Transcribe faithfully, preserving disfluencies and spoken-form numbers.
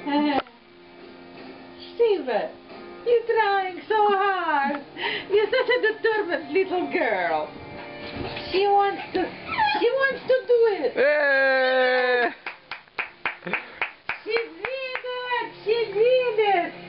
Sheeba, you're trying so hard. You're such a determined little girl. She wants to, she wants to do it. Hey! She did it. She did it.